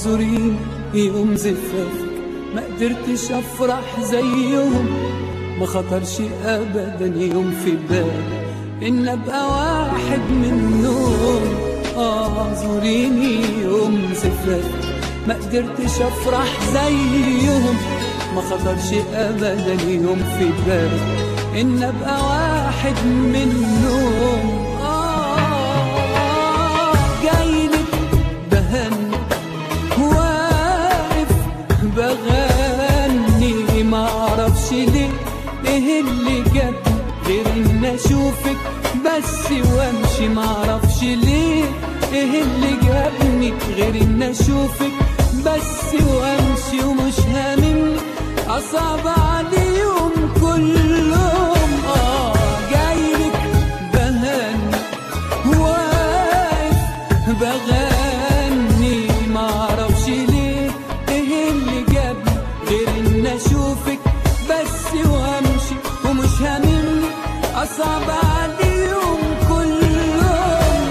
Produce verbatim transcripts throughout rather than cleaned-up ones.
اعذريني يوم زفافك ما قدرتش افرح زيهم، ما خطرش ابدا يوم في بالي ان ابقى واحد منهم. اعذريني يوم زفافك ما قدرتش افرح زيهم، ما خطرش ابدا يوم في بالي ان ابقى واحد منهم. آه جايلك بهني واقف بغني، معرفش ليه ايه اللي جاب غير ان اشوفك بس وامشي، معرفش ليه ايه اللي جابني غير ان اشوفك بس وامشي، ومش هاممني اصعب عليهم كلهم. اه جايلك بهني واقف بغني، معرفش ليه ايه اللي جابني غير ان اشوفك بس وامشي، ومش هاممني اصعب عليهم كلهم.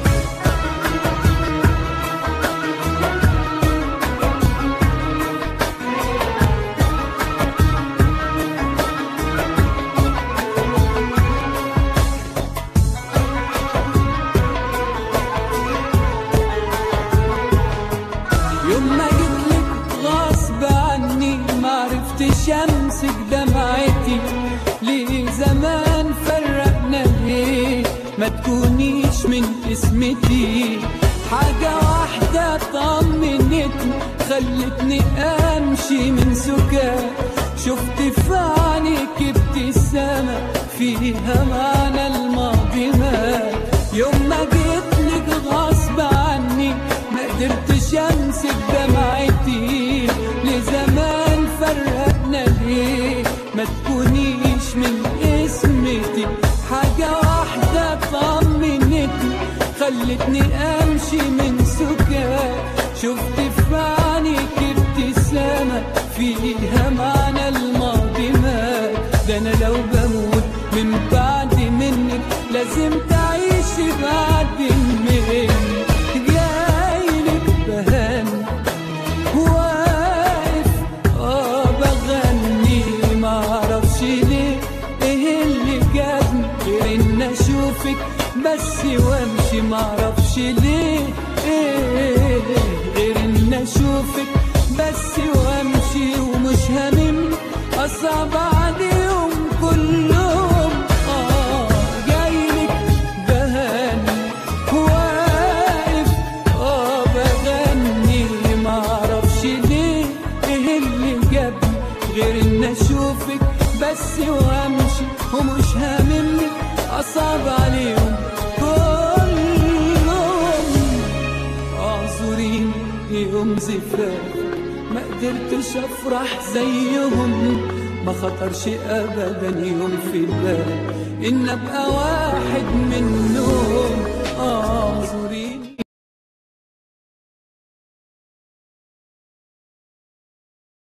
يوم ما جيتلك غصب عني معرفتش امسك دمعتي، ليه زمان فرقنا ليه ما تكونيش من اسمتي، حاجة واحدة طمنتني خلتني امشي من سكات، شفت في عينيك ابتسامة فيها معنى الماضي مات. يوم ما جيتلك غصب عني ما قدرتش امسك دمعتي، لزمان فرقنا ليه ما تكونيش من اسمتي، حاجة واحدة طمنتني خلتني امشي من سكات، شفت في عينيك ابتسامة فيها معنى الماضي مات. ده انا لو بموت من بعد منك لازم تعيشي بعد مني، جايلك بهني واقف اه بغني، معرفش ليه ايه اللي جابني غير ان اشوفك بس وامشي، معرفش ليه ايه غير ان اشوفك بس وامشي، ومش هاممني اصعب عليهم كلهم. اه جايلك بهني واقف اه بغني، معرفش ليه ايه اللي جابني غير ان اشوفك بس وامشي، ومش هاممني اصعب عليهم كلهم. اعذريني يوم زفافك ما قدرتش افرح زيهم، ما خطرش ابدا يوم في بالي ان ابقى واحد منهم. آه